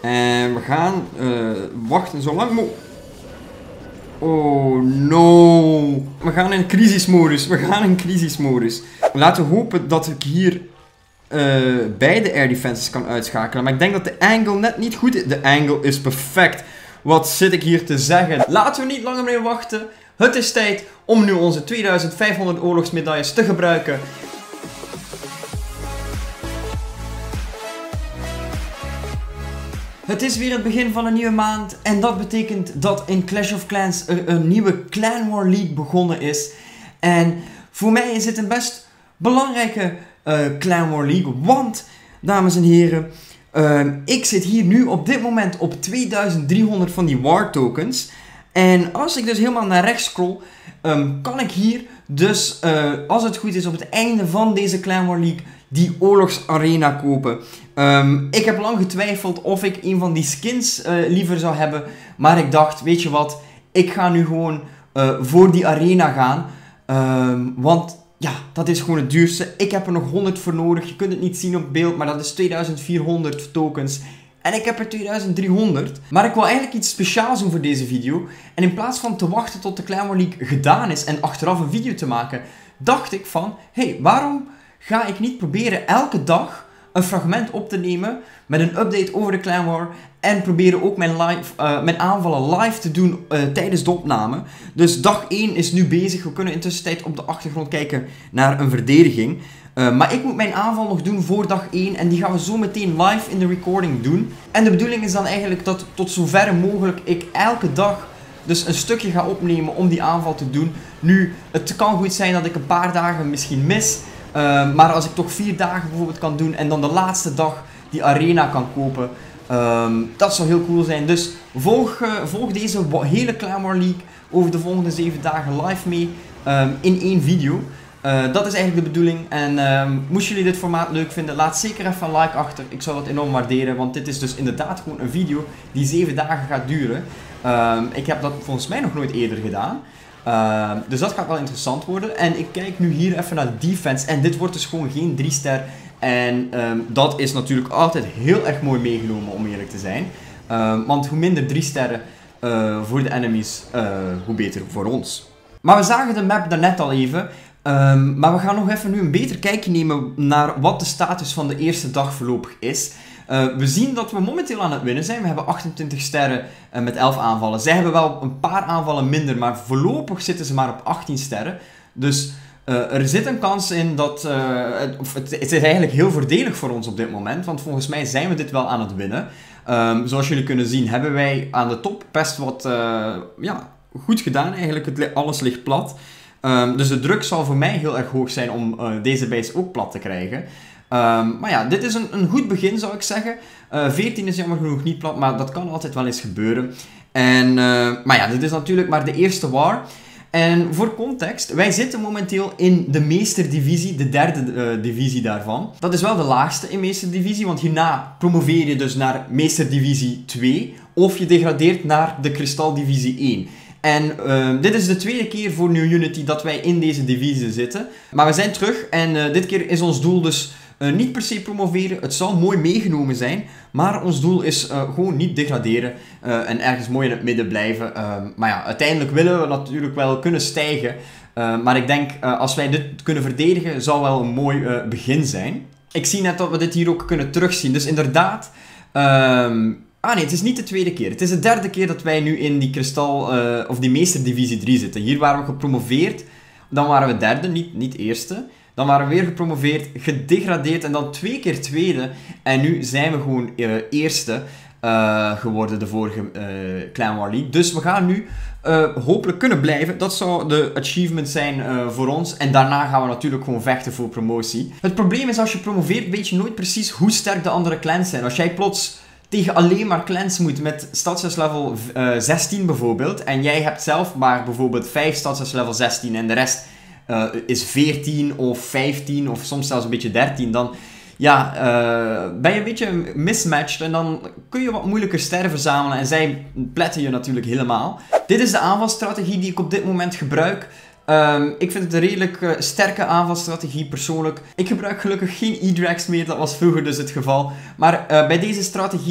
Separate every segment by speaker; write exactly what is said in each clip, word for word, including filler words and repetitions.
Speaker 1: En we gaan uh, wachten zolang mogelijk. Oh no. We gaan in crisismodus. We gaan in crisismodus. Laten we hopen dat ik hier uh, beide air defenses kan uitschakelen. Maar ik denk dat de angle net niet goed is. De angle is perfect. Wat zit ik hier te zeggen? Laten we niet langer meer wachten. Het is tijd om nu onze tweeduizend vijfhonderd oorlogsmedailles te gebruiken. Het is weer het begin van een nieuwe maand en dat betekent dat in Clash of Clans er een nieuwe Clan War League begonnen is. En voor mij is dit een best belangrijke uh, Clan War League, want, dames en heren, uh, ik zit hier nu op dit moment op tweeduizend driehonderd van die War Tokens. En als ik dus helemaal naar rechts scroll, um, kan ik hier dus, uh, als het goed is, op het einde van deze Clan War League die oorlogsarena kopen. Um, ik heb lang getwijfeld of ik een van die skins uh, liever zou hebben. Maar ik dacht, weet je wat, ik ga nu gewoon uh, voor die arena gaan. Um, want ja, dat is gewoon het duurste. Ik heb er nog honderd voor nodig. Je kunt het niet zien op beeld, maar dat is tweeduizend vierhonderd tokens. En ik heb er tweeduizend driehonderd. Maar ik wil eigenlijk iets speciaals doen voor deze video. En in plaats van te wachten tot de Clan War League gedaan is en achteraf een video te maken, dacht ik van, hé, hey, waarom ga ik niet proberen elke dag een fragment op te nemen met een update over de Clan War en proberen ook mijn, live, uh, mijn aanvallen live te doen uh, tijdens de opname. Dus dag één is nu bezig. We kunnen intussen tijd op de achtergrond kijken naar een verdediging. Uh, maar ik moet mijn aanval nog doen voor dag één en die gaan we zo meteen live in de recording doen. En de bedoeling is dan eigenlijk dat tot zover mogelijk ik elke dag dus een stukje ga opnemen om die aanval te doen. Nu, het kan goed zijn dat ik een paar dagen misschien mis. Uh, maar als ik toch vier dagen bijvoorbeeld kan doen en dan de laatste dag die arena kan kopen, um, dat zou heel cool zijn. Dus volg, uh, volg deze hele Clan War League over de volgende zeven dagen live mee um, in één video. Uh, dat is eigenlijk de bedoeling. En um, moesten jullie dit formaat leuk vinden, laat zeker even een like achter. Ik zou dat enorm waarderen, want dit is dus inderdaad gewoon een video die zeven dagen gaat duren. Um, ik heb dat volgens mij nog nooit eerder gedaan. Uh, dus dat gaat wel interessant worden. En ik kijk nu hier even naar de defense. En dit wordt dus gewoon geen drie ster. En um, dat is natuurlijk altijd heel erg mooi meegenomen, om eerlijk te zijn. Uh, want hoe minder drie sterren uh, voor de enemies, uh, hoe beter voor ons. Maar we zagen de map daarnet al even. Um, maar we gaan nog even nu een beter kijkje nemen naar wat de status van de eerste dag voorlopig is. Uh, we zien dat we momenteel aan het winnen zijn. We hebben achtentwintig sterren uh, met elf aanvallen. Zij hebben wel een paar aanvallen minder, maar voorlopig zitten ze maar op achttien sterren. Dus uh, er zit een kans in dat... Uh, het, of het, het is eigenlijk heel voordelig voor ons op dit moment, want volgens mij zijn we dit wel aan het winnen. Um, zoals jullie kunnen zien hebben wij aan de top best wat uh, ja, goed gedaan eigenlijk. Het, alles ligt plat. Um, dus de druk zal voor mij heel erg hoog zijn om uh, deze base ook plat te krijgen. Um, maar ja, dit is een, een goed begin, zou ik zeggen. Uh, veertien is jammer genoeg niet plat, maar dat kan altijd wel eens gebeuren. En, uh, maar ja, dit is natuurlijk maar de eerste war. En voor context, wij zitten momenteel in de meesterdivisie, de derde uh, divisie daarvan. Dat is wel de laagste in meesterdivisie, want hierna promoveer je dus naar meesterdivisie twee. Of je degradeert naar de kristaldivisie één. En uh, dit is de tweede keer voor New Unity dat wij in deze divisie zitten. Maar we zijn terug en uh, dit keer is ons doel dus uh, niet per se promoveren. Het zal mooi meegenomen zijn, maar ons doel is uh, gewoon niet degraderen uh, en ergens mooi in het midden blijven. Uh, maar ja, uiteindelijk willen we natuurlijk wel kunnen stijgen. Uh, maar ik denk, uh, als wij dit kunnen verdedigen, zal wel een mooi uh, begin zijn. Ik zie net dat we dit hier ook kunnen terugzien. Dus inderdaad... Um, Ah nee, het is niet de tweede keer. Het is de derde keer dat wij nu in die kristal, uh, of die meesterdivisie drie zitten. Hier waren we gepromoveerd, dan waren we derde, niet, niet eerste. Dan waren we weer gepromoveerd, gedegradeerd en dan twee keer tweede. En nu zijn we gewoon uh, eerste uh, geworden, de vorige uh, Clan War League. Dus we gaan nu uh, hopelijk kunnen blijven. Dat zou de achievement zijn uh, voor ons. En daarna gaan we natuurlijk gewoon vechten voor promotie. Het probleem is, als je promoveert, weet je nooit precies hoe sterk de andere clans zijn. Als jij plots tegen alleen maar clans moet met stadsles level uh, zestien bijvoorbeeld. En jij hebt zelf maar bijvoorbeeld vijf stadsles level zestien en de rest uh, is veertien of vijftien of soms zelfs een beetje dertien. Dan ja, uh, ben je een beetje mismatched en dan kun je wat moeilijker sterren verzamelen. En zij pletten je natuurlijk helemaal. Dit is de aanvalstrategie die ik op dit moment gebruik. Um, ik vind het een redelijk uh, sterke aanvalstrategie persoonlijk. Ik gebruik gelukkig geen E-Drags meer, dat was vroeger dus het geval. Maar uh, bij deze strategie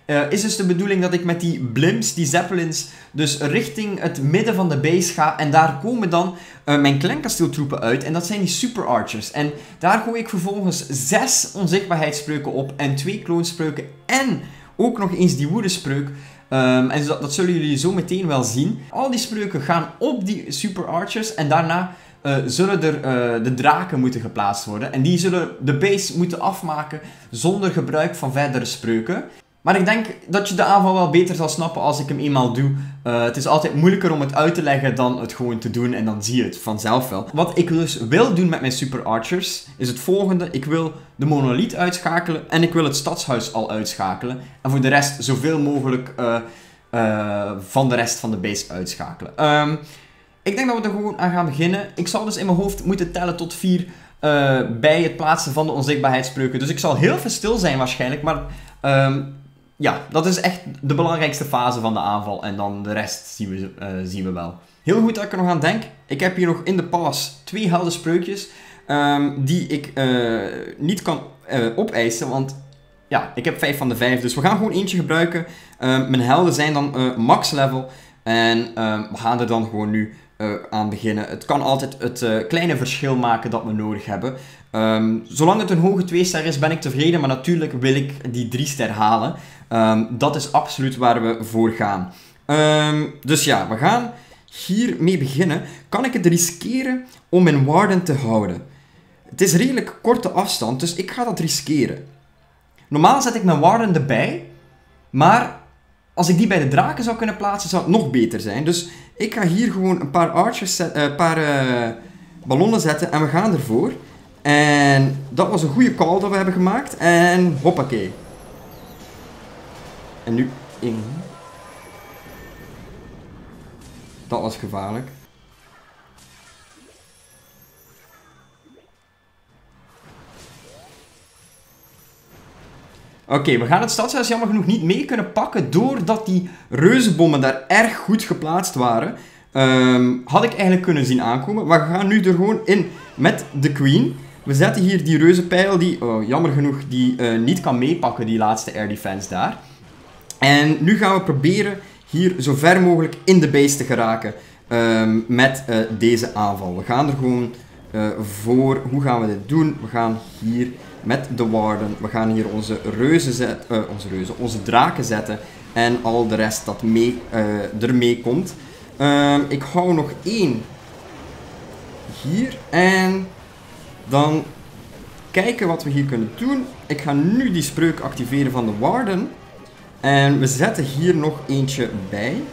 Speaker 1: uh, is dus de bedoeling dat ik met die blimps, die zeppelins, dus richting het midden van de base ga. En daar komen dan uh, mijn klankasteeltroepen uit. En dat zijn die super archers. En daar gooi ik vervolgens zes onzichtbaarheidsspreuken op en twee kloonspreuken en ook nog eens die woedespreuk. Um, en dat, dat zullen jullie zo meteen wel zien. Al die spreuken gaan op die super archers en daarna uh, zullen er uh, de draken moeten geplaatst worden. En die zullen de base moeten afmaken zonder gebruik van verdere spreuken. Maar ik denk dat je de aanval wel beter zal snappen als ik hem eenmaal doe. Uh, het is altijd moeilijker om het uit te leggen dan het gewoon te doen en dan zie je het vanzelf wel. Wat ik dus wil doen met mijn super archers is het volgende. Ik wil de monolith uitschakelen en ik wil het stadshuis al uitschakelen. En voor de rest zoveel mogelijk uh, uh, van de rest van de base uitschakelen. Um, ik denk dat we er gewoon aan gaan beginnen. Ik zal dus in mijn hoofd moeten tellen tot vier uh, bij het plaatsen van de onzichtbaarheidsspreuken. Dus ik zal heel veel stil zijn waarschijnlijk, maar... Um, Ja, dat is echt de belangrijkste fase van de aanval en dan de rest zien we, uh, zien we wel. Heel goed dat ik er nog aan denk. Ik heb hier nog in de pas twee heldenspreukjes um, die ik uh, niet kan uh, opeisen, want ja, ik heb vijf van de vijf. Dus we gaan gewoon eentje gebruiken. Um, mijn helden zijn dan uh, max level en um, we gaan er dan gewoon nu uh, aan beginnen. Het kan altijd het uh, kleine verschil maken dat we nodig hebben. Um, zolang het een hoge twee ster is, ben ik tevreden, maar natuurlijk wil ik die drie ster halen. Um, dat is absoluut waar we voor gaan. Um, dus ja, we gaan hiermee beginnen. Kan ik het riskeren om mijn warden te houden? Het is redelijk korte afstand, dus ik ga dat riskeren. Normaal zet ik mijn warden erbij, maar als ik die bij de draken zou kunnen plaatsen, zou het nog beter zijn. Dus ik ga hier gewoon een paar archers, een uh, paar uh, ballonnen zetten en we gaan ervoor. En dat was een goede call dat we hebben gemaakt. En hoppakee. En nu in. Dat was gevaarlijk. Oké, okay, we gaan het stadshuis jammer genoeg niet mee kunnen pakken doordat die reuzenbommen daar erg goed geplaatst waren. Um, had ik eigenlijk kunnen zien aankomen. Maar we gaan nu er gewoon in met de queen. We zetten hier die reuzenpijl die, oh, jammer genoeg, die uh, niet kan meepakken, die laatste air defense daar. En nu gaan we proberen hier zo ver mogelijk in de base te geraken um, met uh, deze aanval. We gaan er gewoon uh, voor. Hoe gaan we dit doen? We gaan hier met de warden, we gaan hier onze reuzen zetten, uh, onze reuzen, onze draken zetten en al de rest dat mee, uh, ermee komt. Um, ik hou nog één hier en dan kijken wat we hier kunnen doen. Ik ga nu die spreuk activeren van de warden. En we zetten hier nog eentje bij.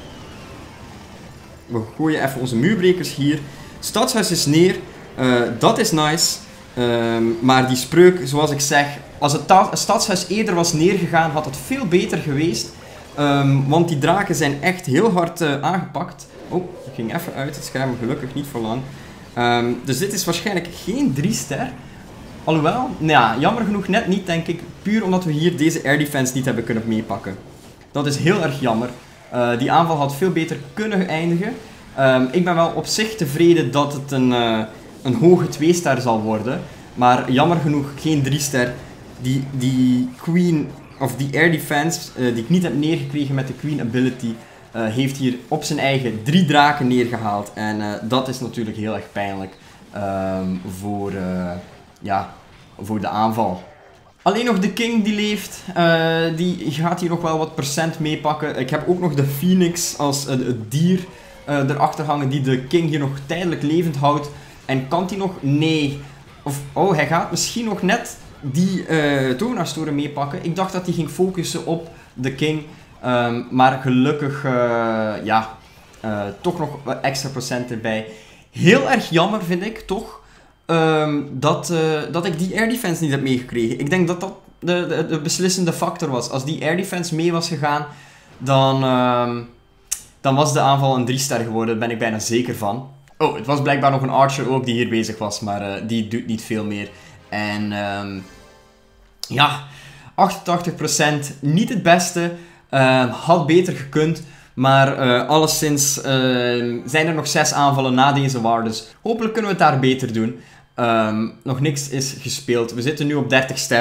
Speaker 1: We gooien even onze muurbrekers hier. Stadshuis is neer. Uh, dat is nice. Um, maar die spreuk, zoals ik zeg, als het stadshuis eerder was neergegaan, had het veel beter geweest. Um, want die draken zijn echt heel hard uh, aangepakt. Oh, ik ging even uit het scherm, gelukkig niet voor lang. Um, dus dit is waarschijnlijk geen drie ster. Alhoewel, nou ja, jammer genoeg net niet, denk ik. Puur omdat we hier deze air defense niet hebben kunnen meepakken. Dat is heel erg jammer. Uh, die aanval had veel beter kunnen eindigen. Um, ik ben wel op zich tevreden dat het een, uh, een hoge twee ster zal worden. Maar jammer genoeg geen drie ster. Die, die queen, of die air defense, uh, die ik niet heb neergekregen met de queen ability, uh, heeft hier op zijn eigen drie draken neergehaald. En uh, dat is natuurlijk heel erg pijnlijk um, voor... Uh, Ja, voor de aanval. Alleen nog de king die leeft. Uh, die gaat hier nog wel wat procent meepakken. Ik heb ook nog de phoenix als uh, het dier uh, erachter hangen die de king hier nog tijdelijk levend houdt. En kan die nog? Nee. Of, oh, hij gaat misschien nog net die uh, tovenaarstoren meepakken. Ik dacht dat hij ging focussen op de king. Um, maar gelukkig, uh, ja, uh, toch nog wat extra procent erbij. Heel erg jammer vind ik, toch? Um, dat, uh, dat ik die air defense niet heb meegekregen. Ik denk dat dat de, de, de beslissende factor was. Als die air defense mee was gegaan, dan, um, dan was de aanval een drie ster geworden. Daar ben ik bijna zeker van. Oh, het was blijkbaar nog een archer ook die hier bezig was, maar uh, die doet niet veel meer. En um, ja, achtentachtig procent, niet het beste. Uh, had beter gekund. Maar uh, alleszins uh, zijn er nog zes aanvallen na deze war, dus hopelijk kunnen we het daar beter doen. Um, nog niks is gespeeld. We zitten nu op dertig sterren.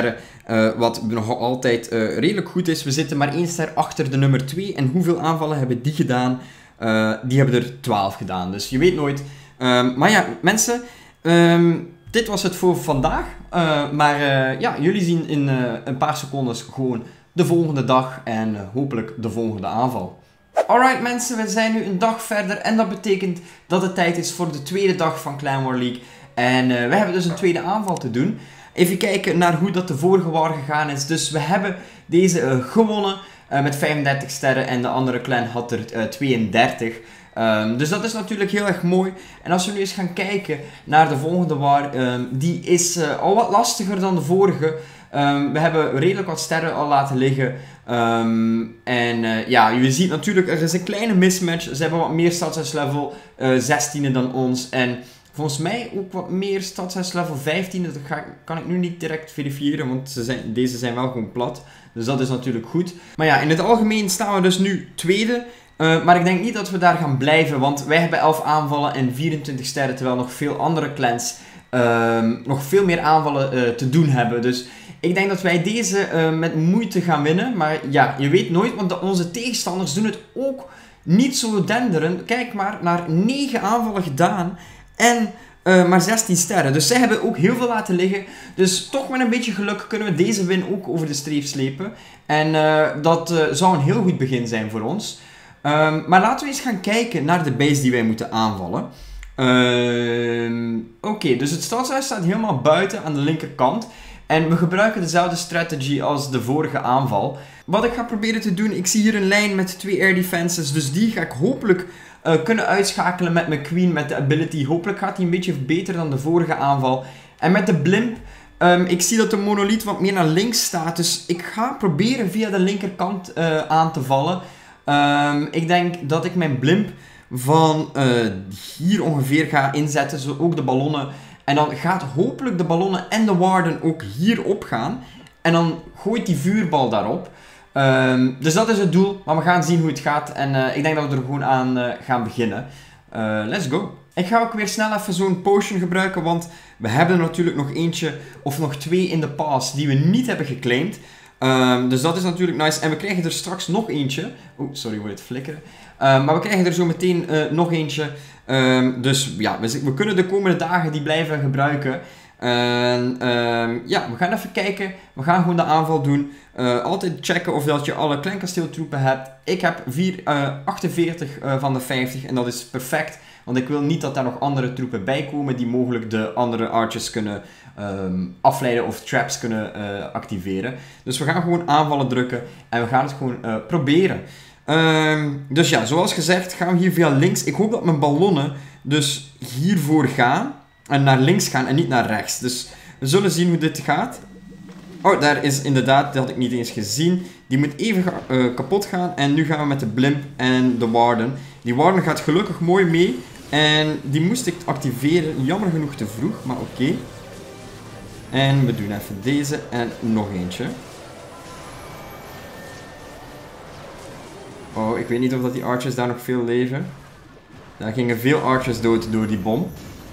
Speaker 1: Uh, wat nog altijd uh, redelijk goed is. We zitten maar één ster achter de nummer twee. En hoeveel aanvallen hebben die gedaan? Uh, die hebben er twaalf gedaan. Dus je weet nooit. Um, maar ja, mensen. Um, dit was het voor vandaag. Uh, maar uh, ja, jullie zien in uh, een paar seconden gewoon de volgende dag. En uh, hopelijk de volgende aanval. Alright mensen, we zijn nu een dag verder. En dat betekent dat het tijd is voor de tweede dag van Clan War League. En uh, we hebben dus een tweede aanval te doen. Even kijken naar hoe dat de vorige war gegaan is. Dus we hebben deze uh, gewonnen uh, met vijfendertig sterren en de andere clan had er uh, tweeëndertig. Um, dus dat is natuurlijk heel erg mooi. En als we nu eens gaan kijken naar de volgende war, um, die is uh, al wat lastiger dan de vorige. Um, we hebben redelijk wat sterren al laten liggen. Um, en uh, ja, je ziet natuurlijk, er is een kleine mismatch. Ze hebben wat meer stadshuislevel uh, zestien dan ons. En volgens mij ook wat meer stadshuislevel vijftien. Dat ga, kan ik nu niet direct verifiëren, want ze zijn, deze zijn wel gewoon plat. Dus dat is natuurlijk goed. Maar ja, in het algemeen staan we dus nu tweede. Uh, maar ik denk niet dat we daar gaan blijven, want wij hebben elf aanvallen en vierentwintig sterren. Terwijl nog veel andere clans uh, nog veel meer aanvallen uh, te doen hebben. Dus ik denk dat wij deze uh, met moeite gaan winnen. Maar ja, je weet nooit, want de, onze tegenstanders doen het ook niet zo denderend. Kijk maar, naar negen aanvallen gedaan. En uh, maar zestien sterren. Dus zij hebben ook heel veel laten liggen. Dus toch met een beetje geluk kunnen we deze win ook over de streep slepen. En uh, dat uh, zou een heel goed begin zijn voor ons. Um, maar laten we eens gaan kijken naar de base die wij moeten aanvallen. Um, Oké, okay, dus het stadshuis staat helemaal buiten aan de linkerkant. En we gebruiken dezelfde strategy als de vorige aanval. Wat ik ga proberen te doen, ik zie hier een lijn met twee air defenses. Dus die ga ik hopelijk uh, kunnen uitschakelen met mijn queen, met de ability. Hopelijk gaat die een beetje beter dan de vorige aanval. En met de blimp, um, ik zie dat de monolith wat meer naar links staat. Dus ik ga proberen via de linkerkant uh, aan te vallen. Um, ik denk dat ik mijn blimp van uh, hier ongeveer ga inzetten, zo ook de ballonnen. En dan gaat hopelijk de ballonnen en de warden ook hierop gaan. En dan gooit die vuurbal daarop. Um, dus dat is het doel, maar we gaan zien hoe het gaat. En uh, ik denk dat we er gewoon aan uh, gaan beginnen. Uh, let's go. Ik ga ook weer snel even zo'n potion gebruiken, want we hebben er natuurlijk nog eentje of nog twee in de pass die we niet hebben geclaimd. Um, dus dat is natuurlijk nice. En we krijgen er straks nog eentje. Oeh, sorry voor het flikkeren. Um, maar we krijgen er zo meteen uh, nog eentje. Um, dus ja, we, we kunnen de komende dagen die blijven gebruiken. En um, ja, we gaan even kijken. We gaan gewoon de aanval doen. Uh, altijd checken of dat je alle kleinkasteeltroepen hebt. Ik heb vier, uh, achtenveertig uh, van de vijftig en dat is perfect. Want ik wil niet dat daar nog andere troepen bij komen die mogelijk de andere archers kunnen um, afleiden of traps kunnen uh, activeren. Dus we gaan gewoon aanvallen drukken en we gaan het gewoon uh, proberen. Um, dus ja, zoals gezegd gaan we hier via links. Ik hoop dat mijn ballonnen dus hiervoor gaan en naar links gaan en niet naar rechts. Dus we zullen zien hoe dit gaat. Oh, daar is inderdaad, dat had ik niet eens gezien. Die moet even uh, kapot gaan. En nu gaan we met de blimp en de warden. Die warden gaat gelukkig mooi mee. En die moest ik activeren. Jammer genoeg te vroeg, maar oké. Okay. En we doen even deze en nog eentje. Oh, ik weet niet of dat die archers daar nog veel leven. Daar gingen veel archers dood door die bom.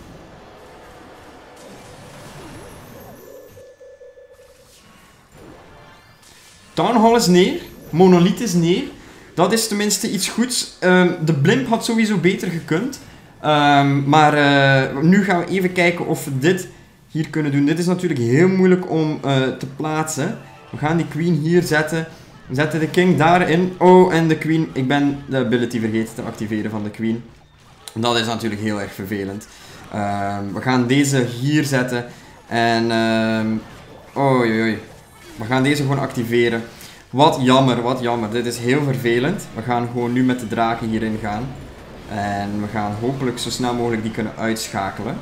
Speaker 1: Town Hall is neer. Monolith is neer. Dat is tenminste iets goeds. Um, de blimp had sowieso beter gekund. Um, maar uh, nu gaan we even kijken of we dit hier kunnen doen. Dit is natuurlijk heel moeilijk om uh, te plaatsen. We gaan die queen hier zetten. We zetten de king daarin. Oh, en de queen. Ik ben de ability vergeten te activeren van de queen. Dat is natuurlijk heel erg vervelend. Um, we gaan deze hier zetten. En... Um, oei, oei. We gaan deze gewoon activeren. Wat jammer, wat jammer. Dit is heel vervelend. We gaan gewoon nu met de draken hierin gaan. En we gaan hopelijk zo snel mogelijk die kunnen uitschakelen.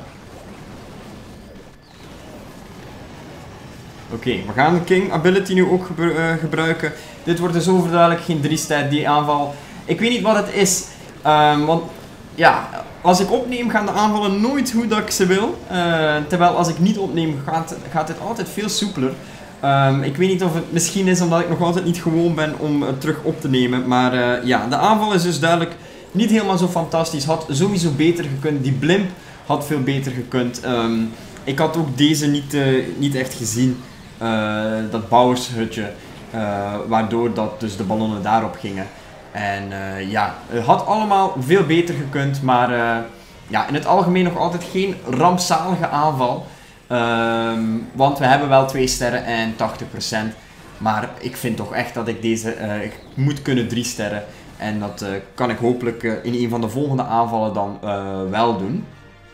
Speaker 1: Oké, okay, we gaan de King Ability nu ook gebru uh, gebruiken. Dit wordt dus overduidelijk geen drie ster die aanval. Ik weet niet wat het is. Um, want ja, als ik opneem gaan de aanvallen nooit hoe dat ik ze wil. Uh, terwijl als ik niet opneem gaat, gaat het altijd veel soepeler. Um, ik weet niet of het misschien is omdat ik nog altijd niet gewoon ben om het terug op te nemen. Maar uh, ja, de aanval is dus duidelijk niet helemaal zo fantastisch. Had sowieso beter gekund. Die blimp had veel beter gekund. Um, ik had ook deze niet, uh, niet echt gezien. uh, dat bouwershutje, uh, waardoor dat dus de ballonnen daarop gingen. En uh, ja, het had allemaal veel beter gekund, maar uh, ja, in het algemeen nog altijd geen rampzalige aanval. Um, want we hebben wel twee sterren en tachtig procent. Maar ik vind toch echt dat ik deze uh, ik moet kunnen drie sterren. En dat uh, kan ik hopelijk uh, in een van de volgende aanvallen dan uh, wel doen.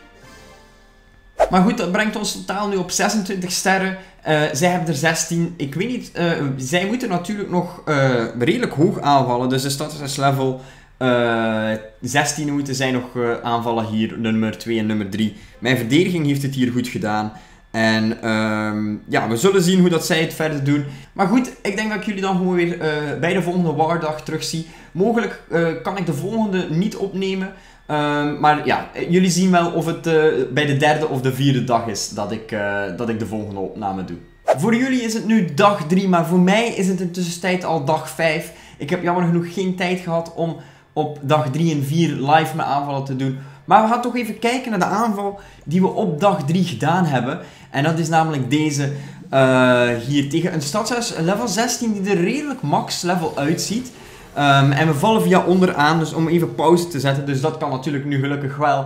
Speaker 1: Maar goed, dat brengt ons totaal nu op zesentwintig sterren. Uh, zij hebben er zestien. Ik weet niet, uh, zij moeten natuurlijk nog uh, redelijk hoog aanvallen. Dus de status level uh, zestien moeten zij nog uh, aanvallen hier, nummer twee en nummer drie. Mijn verdediging heeft het hier goed gedaan. En um, ja, we zullen zien hoe dat zij het verder doen. Maar goed, ik denk dat ik jullie dan gewoon weer uh, bij de volgende Wardag terugzie. Mogelijk uh, kan ik de volgende niet opnemen. Um, maar ja, jullie zien wel of het uh, bij de derde of de vierde dag is dat ik, uh, dat ik de volgende opname doe. Voor jullie is het nu dag drie, maar voor mij is het in tussentijd al dag vijf. Ik heb jammer genoeg geen tijd gehad om op dag drie en vier live mijn aanvallen te doen. Maar we gaan toch even kijken naar de aanval die we op dag drie gedaan hebben. En dat is namelijk deze uh, hier tegen een stadshuis level zestien die er redelijk max level uitziet. Um, en we vallen via onderaan, dus om even pauze te zetten. Dus dat kan natuurlijk nu gelukkig wel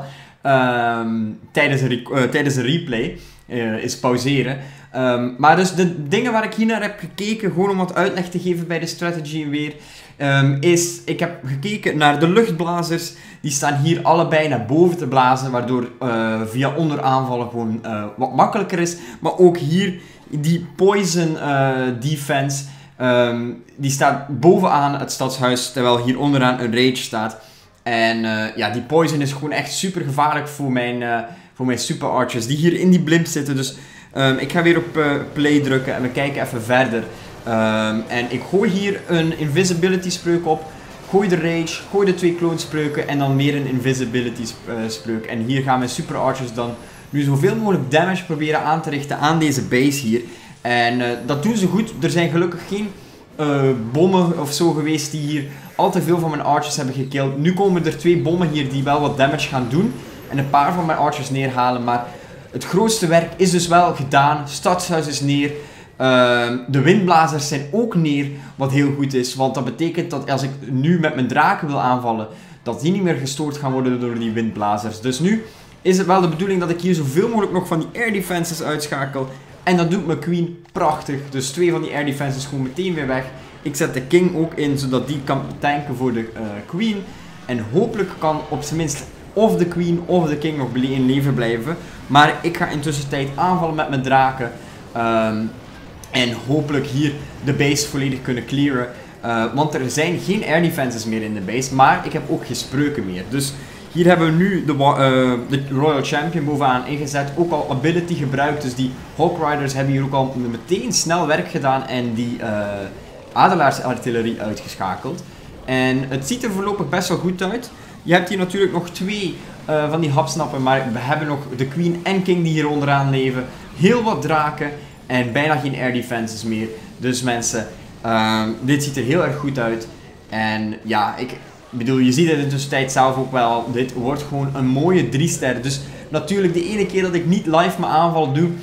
Speaker 1: um, tijdens, een uh, tijdens een replay uh, is pauzeren. Um, maar dus de dingen waar ik hier naar heb gekeken, gewoon om wat uitleg te geven bij de strategy weer, um, is, ik heb gekeken naar de luchtblazers. Die staan hier allebei naar boven te blazen, waardoor uh, via onderaanvallen gewoon uh, wat makkelijker is. Maar ook hier, die poison uh, defense, um, die staat bovenaan het stadshuis, terwijl hier onderaan een rage staat. En uh, ja, die poison is gewoon echt super gevaarlijk voor mijn, uh, voor mijn super archers, die hier in die blimp zitten. Dus um, ik ga weer op uh, play drukken en we kijken even verder. Um, en ik gooi hier een invisibility spreuk op. Gooi de rage, gooi de twee kloonspreuken en dan meer een invisibility spreuk. En hier gaan mijn super archers dan nu zoveel mogelijk damage proberen aan te richten aan deze base hier. En uh, dat doen ze goed. Er zijn gelukkig geen uh, bommen of zo geweest die hier al te veel van mijn archers hebben gekillt. Nu komen er twee bommen hier die wel wat damage gaan doen. En een paar van mijn archers neerhalen. Maar het grootste werk is dus wel gedaan. Stadshuis is neer. Uh, de windblazers zijn ook neer, wat heel goed is, want dat betekent dat als ik nu met mijn draken wil aanvallen, dat die niet meer gestoord gaan worden door die windblazers. Dus nu is het wel de bedoeling dat ik hier zoveel mogelijk nog van die air defenses uitschakel. En dat doet mijn queen prachtig. Dus twee van die air defenses gewoon meteen weer weg. Ik zet de king ook in, zodat die kan tanken voor de uh, queen. En hopelijk kan op zijn minst of de queen of de king nog in leven blijven. Maar ik ga intussen tijd aanvallen met mijn draken. Um, En hopelijk hier de base volledig kunnen clearen. Uh, want er zijn geen air defenses meer in de base. Maar ik heb ook geen spreuken meer. Dus hier hebben we nu de, uh, de Royal Champion bovenaan ingezet. Ook al ability gebruikt. Dus die Hawk Riders hebben hier ook al meteen snel werk gedaan. En die uh, adelaarsartillerie uitgeschakeld. En het ziet er voorlopig best wel goed uit. Je hebt hier natuurlijk nog twee uh, van die hapsnappen. Maar we hebben nog de Queen en King die hier onderaan leven. Heel wat draken. En bijna geen air defenses meer. Dus mensen, uh, dit ziet er heel erg goed uit. En ja, ik bedoel, je ziet het in de tussentijd zelf ook wel. Dit wordt gewoon een mooie drie ster. Dus natuurlijk de ene keer dat ik niet live mijn aanval doe,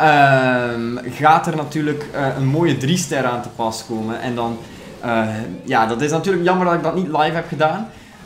Speaker 1: uh, gaat er natuurlijk uh, een mooie drie ster aan te pas komen. En dan, uh, ja, dat is natuurlijk jammer dat ik dat niet live heb gedaan.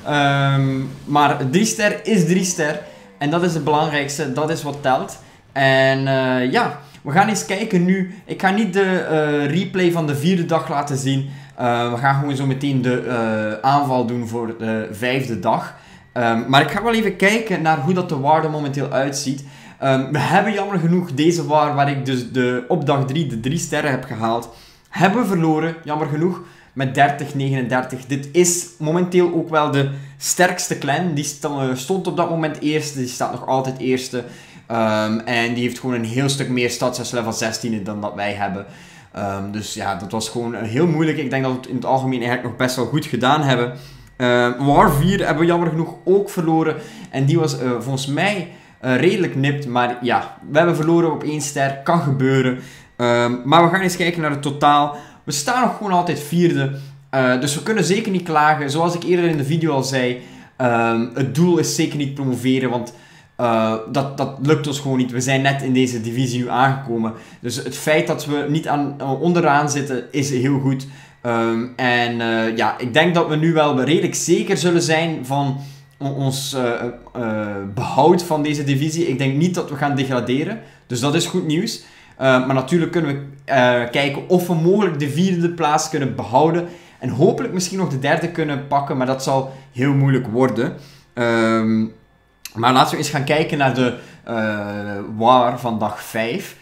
Speaker 1: Um, maar drie ster is drie ster. En dat is het belangrijkste, dat is wat telt. En uh, ja... We gaan eens kijken nu. Ik ga niet de uh, replay van de vierde dag laten zien. Uh, we gaan gewoon zo meteen de uh, aanval doen voor de vijfde dag. Um, maar ik ga wel even kijken naar hoe dat de war er momenteel uitziet. Um, we hebben jammer genoeg deze war, waar ik dus de, op dag drie de drie sterren heb gehaald, hebben we verloren, jammer genoeg, met dertig negenendertig. Dit is momenteel ook wel de sterkste clan. Die stond op dat moment eerste, die staat nog altijd eerste. Um, en die heeft gewoon een heel stuk meer stadshuis level zestien dan dat wij hebben. Um, dus ja, dat was gewoon heel moeilijk. Ik denk dat we het in het algemeen eigenlijk nog best wel goed gedaan hebben. Uh, War vier hebben we jammer genoeg ook verloren. En die was uh, volgens mij uh, redelijk nipt. Maar ja, we hebben verloren op één ster. Kan gebeuren. Um, maar we gaan eens kijken naar het totaal. We staan nog gewoon altijd vierde. Uh, dus we kunnen zeker niet klagen. Zoals ik eerder in de video al zei. Um, het doel is zeker niet promoveren. Want... Uh, dat, dat lukt ons gewoon niet. We zijn net in deze divisie nu aangekomen. Dus het feit dat we niet aan, onderaan zitten is heel goed. Um, en uh, ja, ik denk dat we nu wel redelijk zeker zullen zijn van ons uh, uh, behoud van deze divisie. Ik denk niet dat we gaan degraderen. Dus dat is goed nieuws. Uh, maar natuurlijk kunnen we uh, kijken of we mogelijk de vierde plaats kunnen behouden. En hopelijk misschien nog de derde kunnen pakken. Maar dat zal heel moeilijk worden. Um, maar laten we eens gaan kijken naar de uh, war van dag vijf.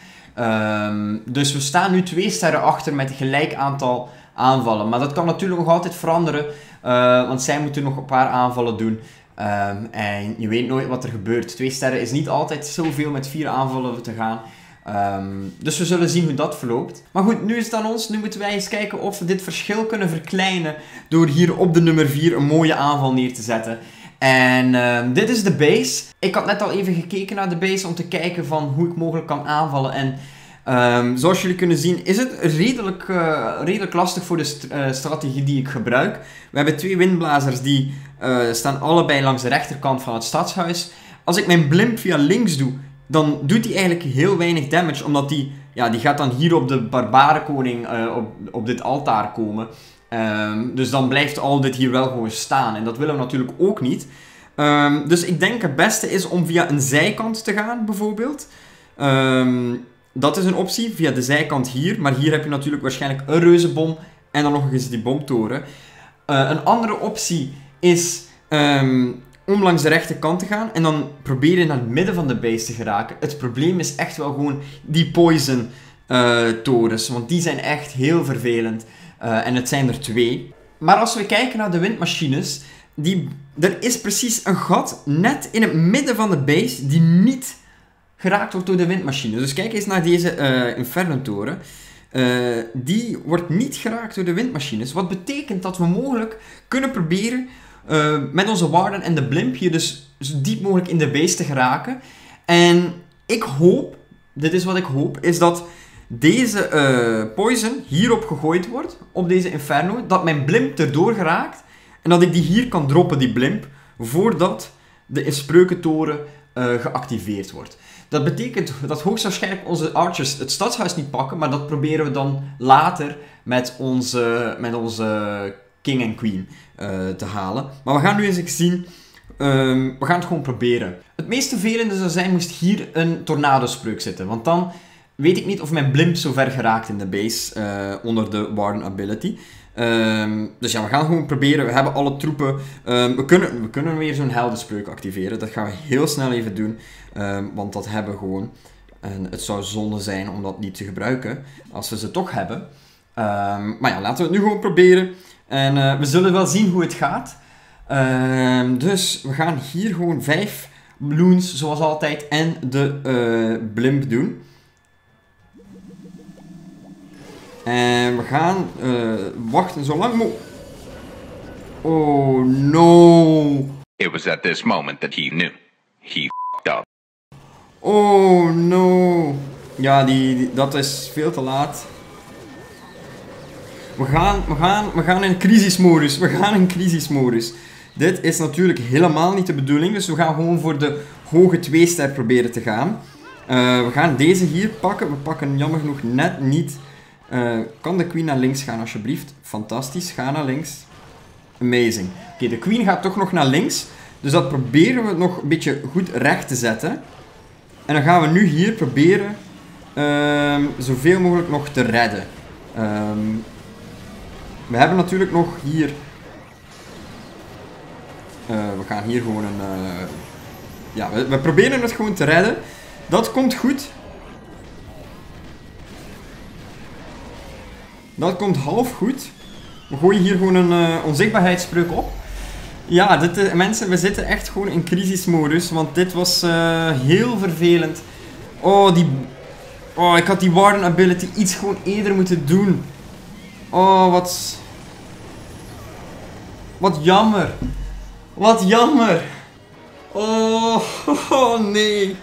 Speaker 1: Um, dus we staan nu twee sterren achter met een gelijk aantal aanvallen. Maar dat kan natuurlijk nog altijd veranderen. Uh, want zij moeten nog een paar aanvallen doen. Um, en je weet nooit wat er gebeurt. Twee sterren is niet altijd zoveel met vier aanvallen te gaan. Um, dus we zullen zien hoe dat verloopt. Maar goed, nu is het aan ons. Nu moeten wij eens kijken of we dit verschil kunnen verkleinen. Door hier op de nummer vier een mooie aanval neer te zetten. En uh, dit is de base. Ik had net al even gekeken naar de base om te kijken van hoe ik mogelijk kan aanvallen. En um, zoals jullie kunnen zien is het redelijk, uh, redelijk lastig voor de st uh, strategie die ik gebruik. We hebben twee windblazers die uh, staan allebei langs de rechterkant van het stadshuis. Als ik mijn blimp via links doe, dan doet hij eigenlijk heel weinig damage. Omdat die, ja, die gaat dan hier op de barbarenkoning uh, op, op dit altaar komen. Um, dus dan blijft al dit hier wel gewoon staan. En dat willen we natuurlijk ook niet. Um, dus ik denk het beste is om via een zijkant te gaan, bijvoorbeeld. Um, dat is een optie, via de zijkant hier. Maar hier heb je natuurlijk waarschijnlijk een reuzenbom en dan nog eens die bomtoren. Uh, een andere optie is um, om langs de rechterkant te gaan. En dan proberen naar het midden van de base te geraken. Het probleem is echt wel gewoon die poison uh, torens. Want die zijn echt heel vervelend. Uh, en het zijn er twee. Maar als we kijken naar de windmachines, die, er is precies een gat net in het midden van de base die niet geraakt wordt door de windmachine. Dus kijk eens naar deze uh, Inferno-toren. Uh, die wordt niet geraakt door de windmachines. Wat betekent dat we mogelijk kunnen proberen uh, met onze Warden en de Blimp hier dus zo diep mogelijk in de base te geraken. En ik hoop, dit is wat ik hoop, is dat deze uh, poison hierop gegooid wordt, op deze Inferno, dat mijn blimp erdoor geraakt en dat ik die hier kan droppen, die blimp, voordat de spreukentoren uh, geactiveerd wordt. Dat betekent dat hoogstwaarschijnlijk onze archers het stadshuis niet pakken, maar dat proberen we dan later met onze, met onze king en queen uh, te halen. Maar we gaan nu eens zien, um, we gaan het gewoon proberen. Het meest vervelende zou zijn moest hier een tornadospreuk zitten, want dan weet ik niet of mijn blimp zo ver geraakt in de base uh, onder de Warden ability. Um, dus ja, we gaan gewoon proberen. We hebben alle troepen. Um, we, kunnen, we kunnen weer zo'n heldenspreuk activeren. Dat gaan we heel snel even doen. Um, want dat hebben we gewoon. En het zou zonde zijn om dat niet te gebruiken. Als we ze toch hebben. Um, maar ja, laten we het nu gewoon proberen. En uh, we zullen wel zien hoe het gaat. Um, dus we gaan hier gewoon vijf balloons, zoals altijd. En de uh, blimp doen. En we gaan uh, wachten zo lang mogelijk. Oh no.
Speaker 2: It was at this moment that he knew. He f***ed up.
Speaker 1: Oh no. Ja, die, die, dat is veel te laat. We gaan, we gaan, we gaan in crisismodus. We gaan in crisismodus. Dit is natuurlijk helemaal niet de bedoeling. Dus we gaan gewoon voor de hoge twee ster proberen te gaan. Uh, we gaan deze hier pakken. We pakken jammer genoeg net niet. Uh, kan de queen naar links gaan alsjeblieft? Fantastisch, ga naar links. Amazing. Oké, okay, de queen gaat toch nog naar links. Dus dat proberen we nog een beetje goed recht te zetten. En dan gaan we nu hier proberen um, zoveel mogelijk nog te redden. Um, we hebben natuurlijk nog hier... Uh, we gaan hier gewoon een... Uh, ja, we, we proberen het gewoon te redden. Dat komt goed. Dat komt half goed. We gooien hier gewoon een uh, onzichtbaarheidsspreuk op. Ja, dit, uh, mensen, we zitten echt gewoon in crisismodus. Want dit was uh, heel vervelend. Oh, die... Oh, ik had die Warden ability iets gewoon eerder moeten doen. Oh, wat... Wat jammer. Wat jammer. Oh, oh nee.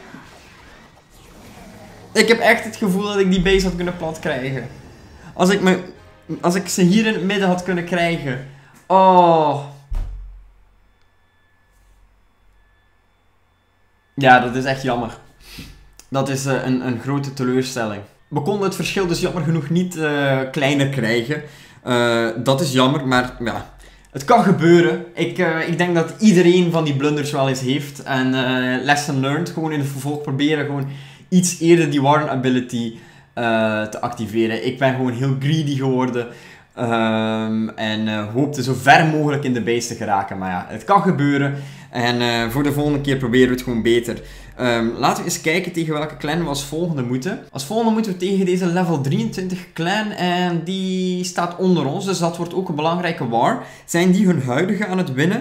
Speaker 1: Ik heb echt het gevoel dat ik die base had kunnen plat krijgen. Als ik, me, als ik ze hier in het midden had kunnen krijgen. Oh. Ja, dat is echt jammer. Dat is uh, een, een grote teleurstelling. We konden het verschil dus jammer genoeg niet uh, kleiner krijgen. Uh, dat is jammer, maar ja, het kan gebeuren. Ik, uh, ik denk dat iedereen van die blunders wel eens heeft. En uh, lesson learned, gewoon in het vervolg proberen gewoon iets eerder die Warden ability uh, te activeren. Ik ben gewoon heel greedy geworden. Um, en uh, hoopte zo ver mogelijk in de base te geraken. Maar ja, het kan gebeuren. En uh, voor de volgende keer proberen we het gewoon beter. Um, laten we eens kijken tegen welke clan we als volgende moeten. Als volgende moeten we tegen deze level drieëntwintig clan. En die staat onder ons. Dus dat wordt ook een belangrijke war. Zijn die hun huidige aan het winnen?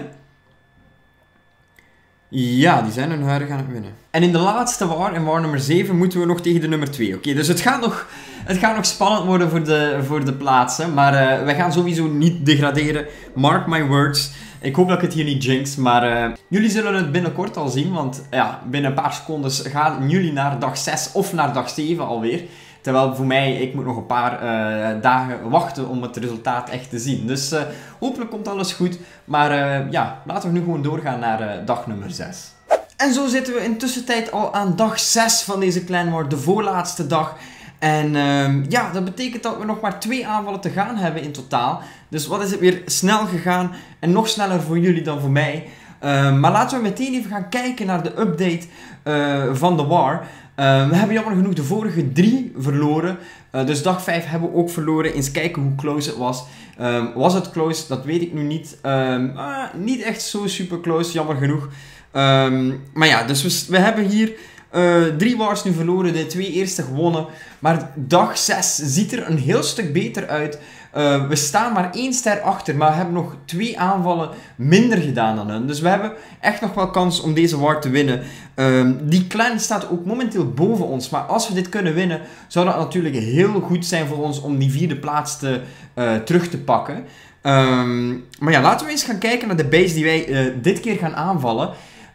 Speaker 1: Ja, die zijn hun huidige aan het winnen. En in de laatste war, in war nummer zeven, moeten we nog tegen de nummer twee. Oké, okay, dus het gaat, nog, het gaat nog spannend worden voor de, voor de plaatsen. Maar uh, wij gaan sowieso niet degraderen. Mark my words. Ik hoop dat ik het hier niet jinx, maar uh, jullie zullen het binnenkort al zien. Want ja, binnen een paar seconden gaan jullie naar dag zes of naar dag zeven alweer. Terwijl voor mij, ik moet nog een paar uh, dagen wachten om het resultaat echt te zien. Dus uh, hopelijk komt alles goed. Maar uh, ja, laten we nu gewoon doorgaan naar uh, dag nummer zes. En zo zitten we intussen tijd al aan dag zes van deze clan war, de voorlaatste dag. En uh, ja, dat betekent dat we nog maar twee aanvallen te gaan hebben in totaal. Dus wat is het weer snel gegaan en nog sneller voor jullie dan voor mij. Uh, maar laten we meteen even gaan kijken naar de update uh, van de war. Uh, we hebben jammer genoeg de vorige drie verloren. Uh, dus dag vijf hebben we ook verloren. Eens kijken hoe close het was. Um, was het close? Dat weet ik nu niet. Um, uh, niet echt zo super close, jammer genoeg. Um, maar ja, dus we, we hebben hier uh, drie wars nu verloren. De twee eerste gewonnen. Maar dag zes ziet er een heel stuk beter uit. Uh, we staan maar één ster achter, maar we hebben nog twee aanvallen minder gedaan dan hun. Dus we hebben echt nog wel kans om deze war te winnen. Um, die clan staat ook momenteel boven ons, maar als we dit kunnen winnen, zou dat natuurlijk heel goed zijn voor ons om die vierde plaats te, uh, terug te pakken. Um, maar ja, laten we eens gaan kijken naar de base die wij uh, dit keer gaan aanvallen.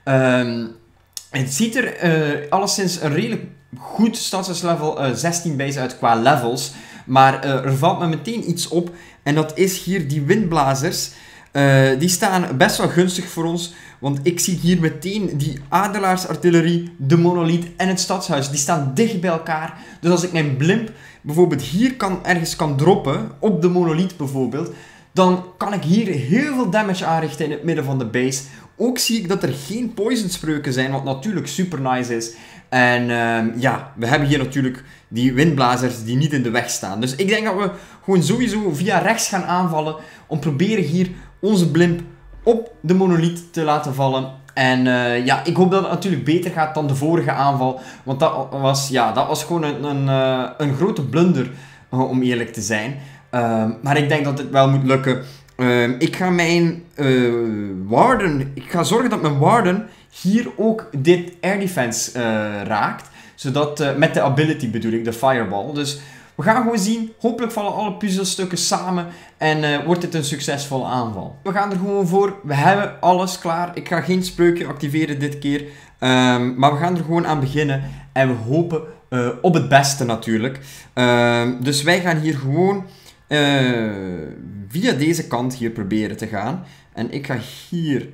Speaker 1: Um, het ziet er uh, alleszins een redelijk goed stadslevel uh, zestien base uit qua levels. Maar uh, er valt me meteen iets op. En dat is hier die windblazers. Uh, die staan best wel gunstig voor ons. Want ik zie hier meteen die adelaarsartillerie, de monoliet en het stadshuis. Die staan dicht bij elkaar. Dus als ik mijn blimp bijvoorbeeld hier kan, ergens kan droppen, op de monoliet bijvoorbeeld, dan kan ik hier heel veel damage aanrichten in het midden van de base. Ook zie ik dat er geen poison spreuken zijn, wat natuurlijk super nice is. En uh, ja, we hebben hier natuurlijk die windblazers die niet in de weg staan. Dus ik denk dat we gewoon sowieso via rechts gaan aanvallen. Om proberen hier onze blimp op de monoliet te laten vallen. En uh, ja, ik hoop dat het natuurlijk beter gaat dan de vorige aanval. Want dat was, ja, dat was gewoon een, een, uh, een grote blunder, uh, om eerlijk te zijn. Uh, maar ik denk dat het wel moet lukken. Uh, ik ga mijn uh, warden, ik ga zorgen dat mijn warden hier ook dit air defense uh, raakt. Zodat, uh, met de ability bedoel ik, de fireball. Dus we gaan gewoon zien. Hopelijk vallen alle puzzelstukken samen. En uh, wordt het een succesvolle aanval. We gaan er gewoon voor. We hebben alles klaar. Ik ga geen spreukje activeren dit keer. Um, maar we gaan er gewoon aan beginnen. En we hopen uh, op het beste natuurlijk. Um, dus wij gaan hier gewoon uh, via deze kant hier proberen te gaan. En ik ga hier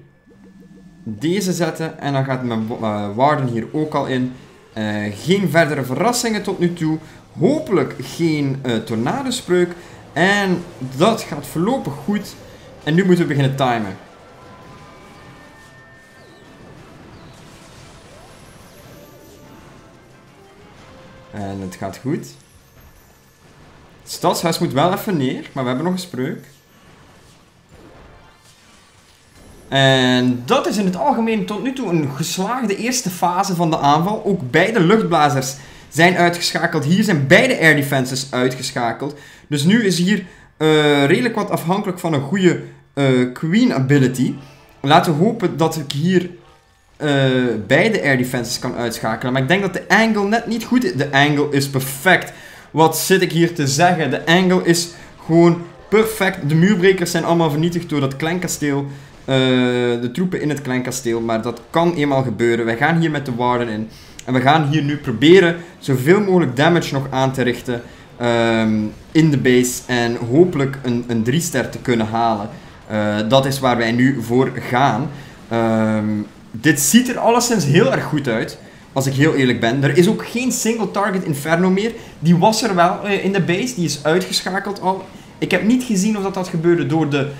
Speaker 1: deze zetten. En dan gaat mijn uh, warden hier ook al in. Uh, geen verdere verrassingen tot nu toe. Hopelijk geen uh, tornadospreuk. En dat gaat voorlopig goed. En nu moeten we beginnen timen. En het gaat goed. Het stadshuis moet wel even neer, maar we hebben nog een spreuk. En dat is in het algemeen tot nu toe een geslaagde eerste fase van de aanval. Ook beide luchtblazers zijn uitgeschakeld. Hier zijn beide air defenses uitgeschakeld. Dus nu is hier uh, redelijk wat afhankelijk van een goede uh, Queen ability. Laten we hopen dat ik hier uh, beide air defenses kan uitschakelen. Maar ik denk dat de angle net niet goed is. De angle is perfect. Wat zit ik hier te zeggen? De angle is gewoon perfect. De muurbrekers zijn allemaal vernietigd door dat klankasteel. Uh, de troepen in het kleinkasteel, maar dat kan eenmaal gebeuren. Wij gaan hier met de warden in. En we gaan hier nu proberen zoveel mogelijk damage nog aan te richten um, in de base. En hopelijk een, een drie ster te kunnen halen. Uh, dat is waar wij nu voor gaan. Um, dit ziet er alleszins heel erg goed uit. Als ik heel eerlijk ben. Er is ook geen single target inferno meer. Die was er wel uh, in de base. Die is uitgeschakeld al. Ik heb niet gezien of dat, dat gebeurde door de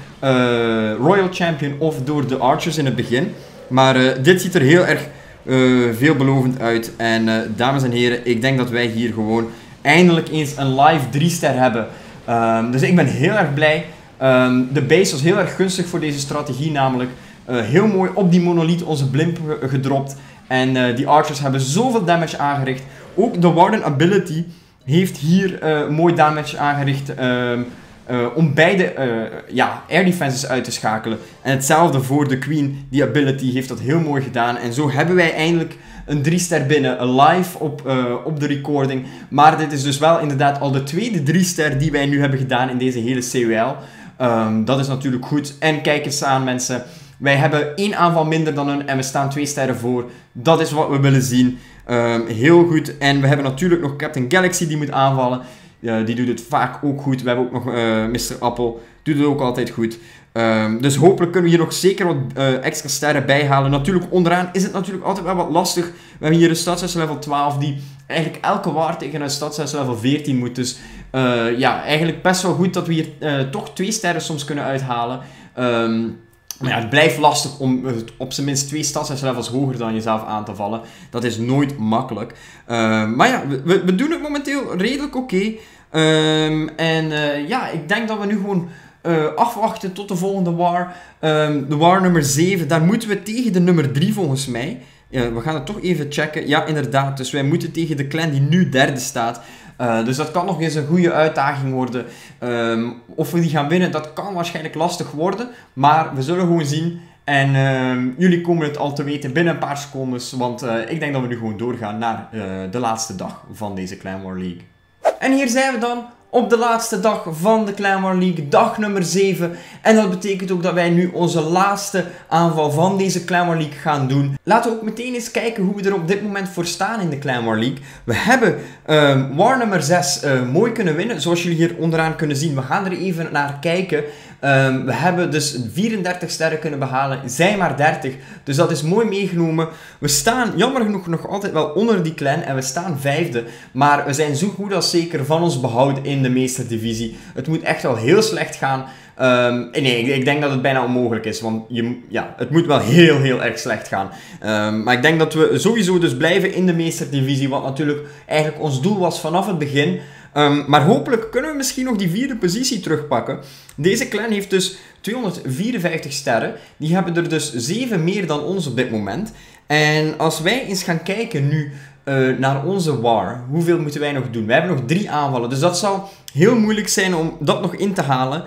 Speaker 1: uh, Royal Champion of door de Archers in het begin. Maar uh, dit ziet er heel erg uh, veelbelovend uit. En uh, dames en heren, ik denk dat wij hier gewoon eindelijk eens een live drie ster hebben. Um, dus ik ben heel erg blij. Um, de base was heel erg gunstig voor deze strategie namelijk. Uh, heel mooi op die monolith onze blimp gedropt. En uh, die Archers hebben zoveel damage aangericht. Ook de Warden ability heeft hier uh, mooi damage aangericht. Uh, uh, om beide uh, ja, air defenses uit te schakelen. En hetzelfde voor de Queen. Die ability heeft dat heel mooi gedaan. En zo hebben wij eindelijk een drie ster binnen. Live op, uh, op de recording. Maar dit is dus wel inderdaad al de tweede drie ster die wij nu hebben gedaan in deze hele C W L. Um, dat is natuurlijk goed. En kijk eens aan mensen. Wij hebben één aanval minder dan hun en we staan twee sterren voor. Dat is wat we willen zien. Um, heel goed. En we hebben natuurlijk nog Captain Galaxy die moet aanvallen. Uh, die doet het vaak ook goed. We hebben ook nog uh, mister Apple. Doet het ook altijd goed. Um, dus hopelijk kunnen we hier nog zeker wat uh, extra sterren bijhalen. Natuurlijk onderaan is het natuurlijk altijd wel wat lastig. We hebben hier een stadszes level twaalf die eigenlijk elke war tegen een stadszes level veertien moet. Dus uh, ja, eigenlijk best wel goed dat we hier uh, toch twee sterren soms kunnen uithalen. Um, Maar ja, het blijft lastig om op zijn minst twee stadslevels hoger dan jezelf aan te vallen. Dat is nooit makkelijk. Uh, maar ja, we, we doen het momenteel redelijk oké. Okay. Um, en uh, ja, ik denk dat we nu gewoon uh, afwachten tot de volgende war. Um, de war nummer zeven, daar moeten we tegen de nummer drie volgens mij. Uh, we gaan het toch even checken. Ja, inderdaad. Dus wij moeten tegen de clan die nu derde staat. Uh, dus dat kan nog eens een goede uitdaging worden. Um, of we die gaan winnen, dat kan waarschijnlijk lastig worden. Maar we zullen gewoon zien. En uh, jullie komen het al te weten binnen een paar secondes. Want uh, ik denk dat we nu gewoon doorgaan naar uh, de laatste dag van deze Clan War League. En hier zijn we dan op de laatste dag van de Clan War League, dag nummer zeven. En dat betekent ook dat wij nu onze laatste aanval van deze Clan War League gaan doen. Laten we ook meteen eens kijken hoe we er op dit moment voor staan in de Clan War League. We hebben um, war nummer zes uh, mooi kunnen winnen, zoals jullie hier onderaan kunnen zien. We gaan er even naar kijken. Um, we hebben dus vierendertig sterren kunnen behalen, zij maar dertig. Dus dat is mooi meegenomen. We staan jammer genoeg nog altijd wel onder die clan en we staan vijfde. Maar we zijn zo goed als zeker van ons behoud in de meesterdivisie. Het moet echt wel heel slecht gaan. Um, nee, ik, ik denk dat het bijna onmogelijk is, want je, ja, het moet wel heel, heel erg slecht gaan. Um, maar ik denk dat we sowieso dus blijven in de meesterdivisie, wat natuurlijk eigenlijk ons doel was vanaf het begin. Um, maar hopelijk kunnen we misschien nog die vierde positie terugpakken. Deze clan heeft dus tweehonderdvierenvijftig sterren. Die hebben er dus zeven meer dan ons op dit moment. En als wij eens gaan kijken nu uh, naar onze war, hoeveel moeten wij nog doen? Wij hebben nog drie aanvallen, dus dat zal heel moeilijk zijn om dat nog in te halen.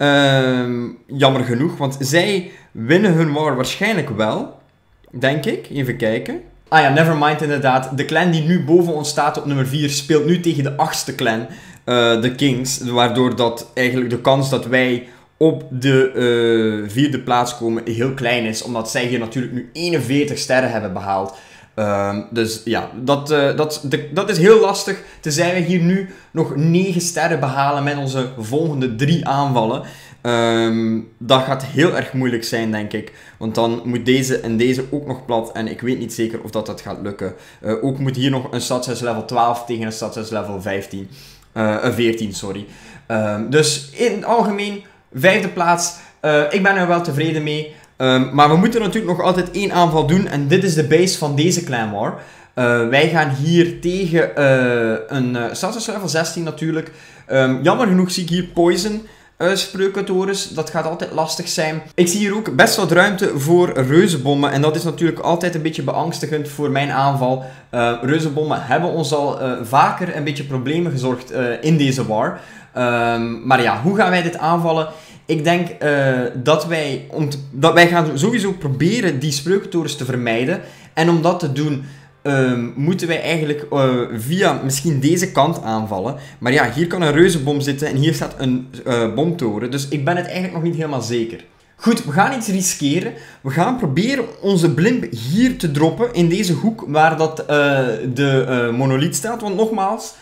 Speaker 1: Uh, jammer genoeg, want zij winnen hun war waarschijnlijk wel, denk ik. Even kijken. Ah ja, nevermind inderdaad. De clan die nu boven ons staat op nummer vier speelt nu tegen de achtste clan, uh, de Kings. Waardoor dat eigenlijk de kans dat wij op de uh, vierde plaats komen heel klein is. Omdat zij hier natuurlijk nu eenenveertig sterren hebben behaald. Uh, dus ja, dat, uh, dat, de, dat is heel lastig. Tenzij we hier nu nog negen sterren behalen met onze volgende drie aanvallen. Um, dat gaat heel erg moeilijk zijn, denk ik. Want dan moet deze en deze ook nog plat. En ik weet niet zeker of dat, dat gaat lukken. Uh, ook moet hier nog een stadszes level twaalf tegen een stadszes level vijftien. Uh, veertien, sorry. Um, dus in het algemeen, vijfde plaats. Uh, ik ben er wel tevreden mee. Um, maar we moeten natuurlijk nog altijd één aanval doen. En dit is de base van deze Clan War. Uh, wij gaan hier tegen uh, een uh, stadszes level zestien natuurlijk. Um, jammer genoeg zie ik hier Poison. Uh, Spreukentorens, dat gaat altijd lastig zijn. Ik zie hier ook best wat ruimte voor reuzenbommen. En dat is natuurlijk altijd een beetje beangstigend voor mijn aanval. Uh, reuzenbommen hebben ons al uh, vaker een beetje problemen gezorgd uh, in deze war. Um, maar ja, hoe gaan wij dit aanvallen? Ik denk uh, dat, wij, om te, dat wij gaan sowieso proberen die spreukentorens te vermijden. En om dat te doen... Um, moeten wij eigenlijk uh, via misschien deze kant aanvallen. Maar ja, hier kan een reuzenbom zitten en hier staat een uh, bomtoren. Dus ik ben het eigenlijk nog niet helemaal zeker. Goed, we gaan iets riskeren. We gaan proberen onze blimp hier te droppen in deze hoek waar dat, uh, de uh, monolith staat. Want nogmaals,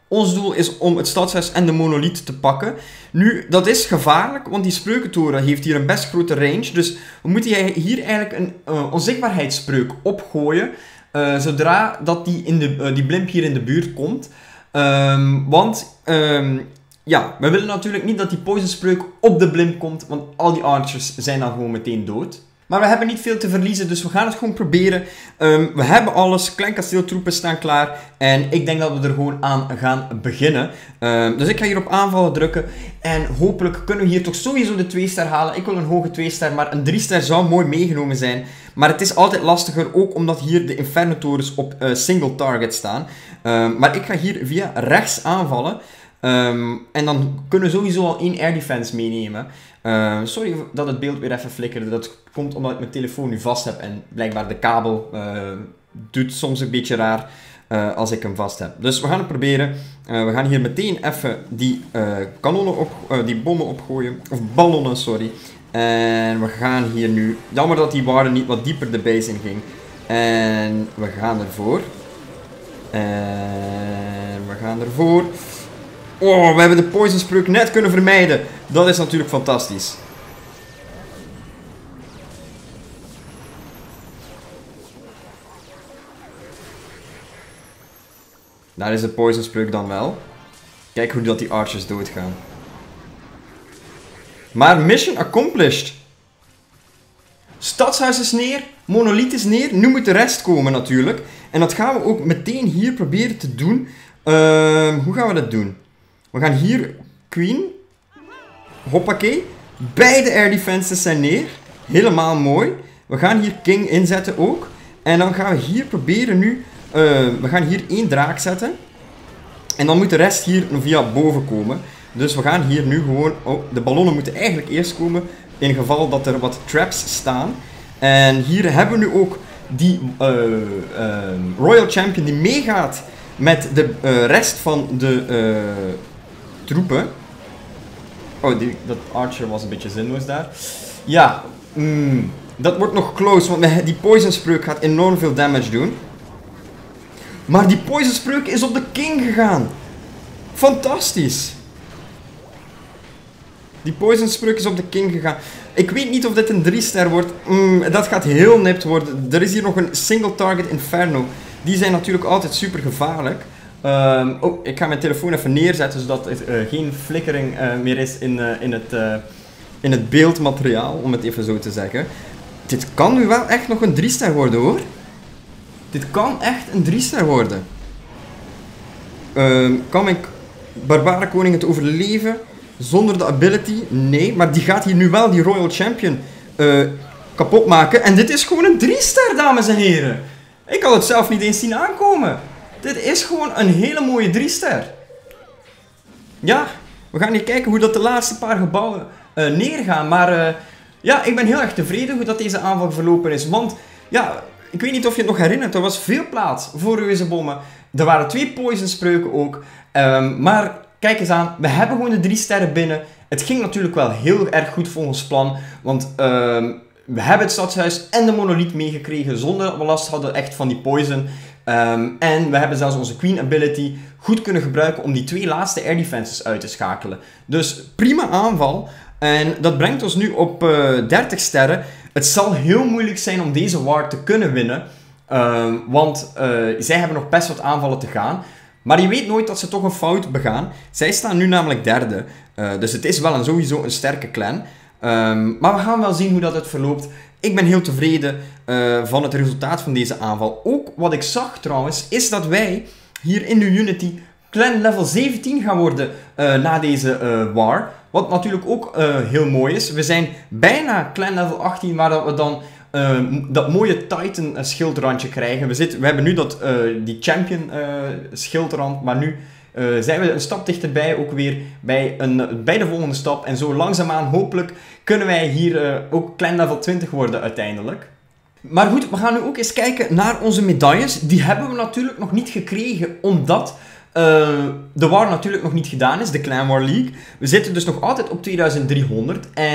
Speaker 1: Ons doel is om het stadshuis en de monolith te pakken. Nu, dat is gevaarlijk, want die spreukentoren heeft hier een best grote range. Dus we moeten hier eigenlijk een uh, onzichtbaarheidsspreuk opgooien. Uh, zodra dat die, in de, uh, die blimp hier in de buurt komt. Um, want, um, ja, we willen natuurlijk niet dat die poisonspreuk op de blimp komt. Want al die archers zijn dan gewoon meteen dood. Maar we hebben niet veel te verliezen, dus we gaan het gewoon proberen. Um, we hebben alles, klein kasteeltroepen staan klaar. En ik denk dat we er gewoon aan gaan beginnen. Um, dus ik ga hier op aanvallen drukken. En hopelijk kunnen we hier toch sowieso de twee ster halen. Ik wil een hoge twee ster, maar een drie ster zou mooi meegenomen zijn. Maar het is altijd lastiger, ook omdat hier de Inferno-torens op uh, single target staan. Um, maar ik ga hier via rechts aanvallen. Um, en dan kunnen we sowieso al één air defense meenemen. Uh, sorry dat het beeld weer even flikkerde. Dat komt omdat ik mijn telefoon nu vast heb. En blijkbaar de kabel uh, doet soms een beetje raar uh, als ik hem vast heb. Dus we gaan het proberen. Uh, we gaan hier meteen even die, uh, kanonnen op, uh, die bommen opgooien. Of ballonnen, sorry. En we gaan hier nu... Jammer dat die waarde niet wat dieper de base in ging. En we gaan ervoor. En we gaan ervoor. Oh, we hebben de poisonspreuk net kunnen vermijden. Dat is natuurlijk fantastisch. Daar is de poisonspreuk dan wel. Kijk hoe dat die archers doodgaan. Maar mission accomplished. Stadshuis is neer. Monolith is neer. Nu moet de rest komen natuurlijk. En dat gaan we ook meteen hier proberen te doen. Uh, hoe gaan we dat doen? We gaan hier Queen. Hoppakee. Beide air defenses zijn neer. Helemaal mooi. We gaan hier King inzetten ook. En dan gaan we hier proberen nu... Uh, we gaan hier één draak zetten. En dan moet de rest hier via boven komen. Dus we gaan hier nu gewoon... Oh, de ballonnen moeten eigenlijk eerst komen. In geval dat er wat traps staan. En hier hebben we nu ook die uh, uh, Royal Champion die meegaat met de uh, rest van de uh, troepen. Oh, die, dat Archer was een beetje zinloos daar. Ja, mm, dat wordt nog close, want die poisonspreuk gaat enorm veel damage doen. Maar die poisonspreuk is op de King gegaan. Fantastisch. Die poisonspreuk is op de King gegaan. Ik weet niet of dit een drie ster wordt. Mm, dat gaat heel nipt worden. Er is hier nog een single target Inferno. Die zijn natuurlijk altijd super gevaarlijk. Um, oh, ik ga mijn telefoon even neerzetten, zodat er uh, geen flikkering uh, meer is in, uh, in, het, uh, in het beeldmateriaal, om het even zo te zeggen. Dit kan nu wel echt nog een drie ster worden, hoor. Dit kan echt een drie ster worden. Um, kan mijn barbare koning het overleven zonder de ability? Nee, maar die gaat hier nu wel die Royal Champion uh, kapot maken. En dit is gewoon een drie ster, dames en heren. Ik had het zelf niet eens zien aankomen. Dit is gewoon een hele mooie drie ster. Ja, we gaan hier kijken hoe dat de laatste paar gebouwen uh, neergaan. Maar uh, ja, ik ben heel erg tevreden hoe dat deze aanval verlopen is. Want ja, ik weet niet of je het nog herinnert. Er was veel plaats voor reuzebommen. Er waren twee poisonspreuken ook. Um, maar kijk eens aan, we hebben gewoon de drie sterren binnen. Het ging natuurlijk wel heel erg goed volgens plan. Want um, we hebben het stadshuis en de monolith meegekregen zonder dat we last hadden echt van die poison. Um, en we hebben zelfs onze Queen ability goed kunnen gebruiken om die twee laatste air defenses uit te schakelen. Dus prima aanval. En dat brengt ons nu op uh, dertig sterren. Het zal heel moeilijk zijn om deze war te kunnen winnen. Um, want uh, zij hebben nog best wat aanvallen te gaan. Maar je weet nooit dat ze toch een fout begaan. Zij staan nu namelijk derde. Uh, dus het is wel een, sowieso een sterke clan. Um, maar we gaan wel zien hoe dat het verloopt. Ik ben heel tevreden uh, van het resultaat van deze aanval. Ook wat ik zag trouwens, is dat wij hier in de Unity clan level zeventien gaan worden uh, na deze uh, war. Wat natuurlijk ook uh, heel mooi is. We zijn bijna clan level achttien, waar dat we dan uh, dat mooie Titan uh, schildrandje krijgen. We, zitten, we hebben nu dat, uh, die champion uh, schildrand, maar nu uh, zijn we een stap dichterbij ook weer bij, een, bij de volgende stap. En zo langzaamaan hopelijk kunnen wij hier uh, ook clan level twintig worden uiteindelijk. Maar goed, we gaan nu ook eens kijken naar onze medailles. Die hebben we natuurlijk nog niet gekregen, omdat uh, de war natuurlijk nog niet gedaan is, de Clan War League. We zitten dus nog altijd op tweeduizend driehonderd. En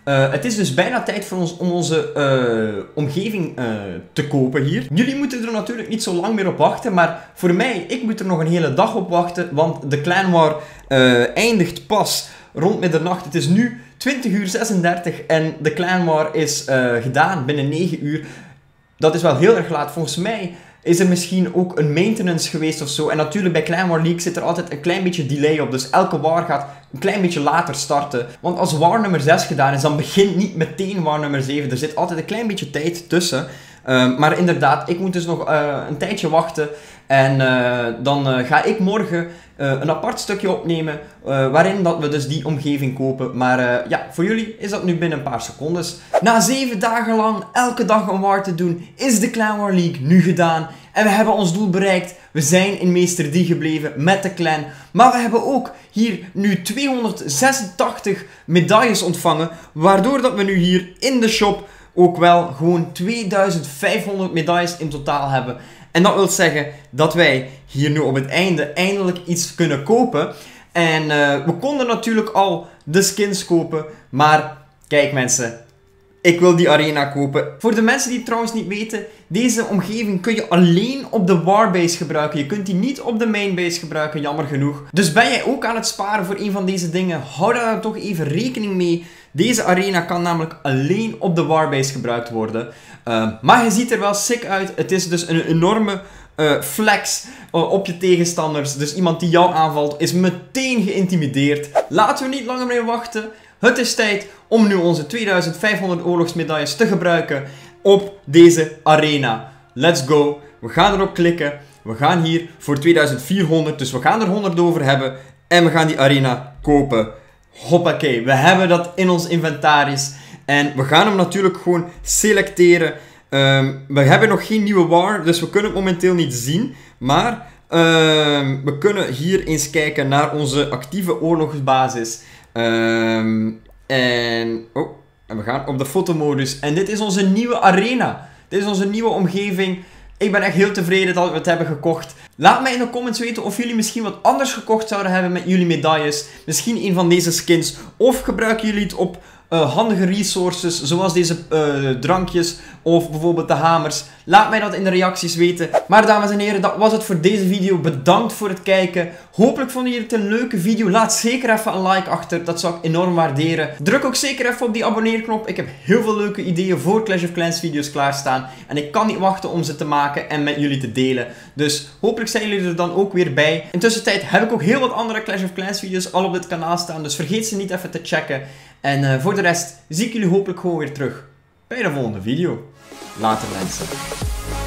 Speaker 1: Uh, het is dus bijna tijd voor ons om onze uh, omgeving uh, te kopen hier. Jullie moeten er natuurlijk niet zo lang meer op wachten, maar voor mij, ik moet er nog een hele dag op wachten, want de Clan War uh, eindigt pas rond middernacht. Het is nu twintig uur zesendertig en de Clan War is uh, gedaan binnen negen uur. Dat is wel heel erg laat. Volgens mij is er misschien ook een maintenance geweest of zo. En natuurlijk bij Clan War League zit er altijd een klein beetje delay op. Dus elke war gaat een klein beetje later starten. Want als war nummer zes gedaan is, dan begint niet meteen war nummer zeven. Er zit altijd een klein beetje tijd tussen. Uh, maar inderdaad, ik moet dus nog uh, een tijdje wachten. En uh, dan uh, ga ik morgen uh, een apart stukje opnemen. Uh, waarin dat we dus die omgeving kopen. Maar uh, ja, voor jullie is dat nu binnen een paar secondes. Na zeven dagen lang elke dag een war te doen, is de Clan War League nu gedaan. En we hebben ons doel bereikt. We zijn in Meester D gebleven met de clan. Maar we hebben ook hier nu tweehonderdzesentachtig medailles ontvangen. Waardoor dat we nu hier in de shop ook wel gewoon tweeduizend vijfhonderd medailles in totaal hebben. En dat wil zeggen dat wij hier nu op het einde eindelijk iets kunnen kopen. En uh, we konden natuurlijk al de skins kopen. Maar kijk mensen, ik wil die arena kopen. Voor de mensen die het trouwens niet weten, deze omgeving kun je alleen op de warbase gebruiken. Je kunt die niet op de mainbase gebruiken, jammer genoeg. Dus ben jij ook aan het sparen voor een van deze dingen, hou daar dan toch even rekening mee. Deze arena kan namelijk alleen op de warbase gebruikt worden. Uh, maar hij ziet er wel sick uit. Het is dus een enorme uh, flex uh, op je tegenstanders. Dus iemand die jou aanvalt is meteen geïntimideerd. Laten we niet langer meer wachten. Het is tijd om nu onze tweeduizend vijfhonderd oorlogsmedailles te gebruiken op deze arena. Let's go. We gaan erop klikken. We gaan hier voor tweeduizend vierhonderd. Dus we gaan er honderd over hebben. En we gaan die arena kopen. Hoppakee. We hebben dat in ons inventaris. En we gaan hem natuurlijk gewoon selecteren. Um, we hebben nog geen nieuwe war. Dus we kunnen het momenteel niet zien. Maar um, we kunnen hier eens kijken naar onze actieve oorlogsbasis. Um, en, oh, en we gaan op de fotomodus. En dit is onze nieuwe arena. Dit is onze nieuwe omgeving. Ik ben echt heel tevreden dat we het hebben gekocht. Laat mij in de comments weten of jullie misschien wat anders gekocht zouden hebben met jullie medailles. Misschien een van deze skins. Of gebruiken jullie het op uh, handige resources, zoals deze uh, drankjes of bijvoorbeeld de hamers. Laat mij dat in de reacties weten. Maar dames en heren, dat was het voor deze video. Bedankt voor het kijken. Hopelijk vonden jullie het een leuke video. Laat zeker even een like achter. Dat zou ik enorm waarderen. Druk ook zeker even op die abonneerknop. Ik heb heel veel leuke ideeën voor Clash of Clans video's klaarstaan. En ik kan niet wachten om ze te maken en met jullie te delen. Dus hopelijk zijn jullie er dan ook weer bij. Intussen tijd heb ik ook heel wat andere Clash of Clans video's al op dit kanaal staan. Dus vergeet ze niet even te checken. En uh, voor de rest zie ik jullie hopelijk gewoon weer terug bij de volgende video. Later mensen.